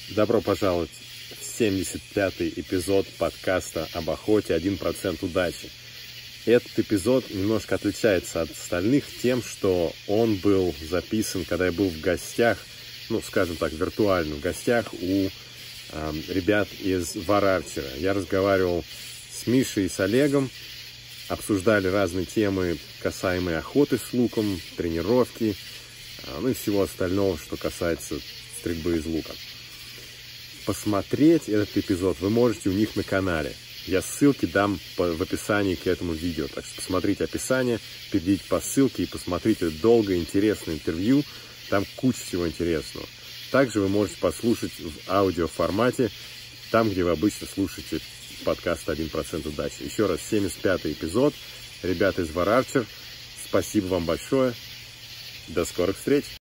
Добро пожаловать в 75-й эпизод подкаста об охоте «1% удачи». Этот эпизод немножко отличается от остальных тем, что он был записан, когда я был в гостях, скажем так, виртуально в гостях у ребят из Варарчера. Я разговаривал с Мишей и с Олегом, обсуждали разные темы, касаемые охоты с луком, тренировки, и всего остального, что касается стрельбы из лука. Посмотреть этот эпизод вы можете у них на канале. Я ссылки дам в описании к этому видео. Так что посмотрите описание, перейдите по ссылке и посмотрите долгое, интересное интервью. Там куча всего интересного. Также вы можете послушать в аудиоформате, там, где вы обычно слушаете подкаст «1% удачи». Еще раз, 75-й эпизод. Ребята из Варарчер, спасибо вам большое. До скорых встреч!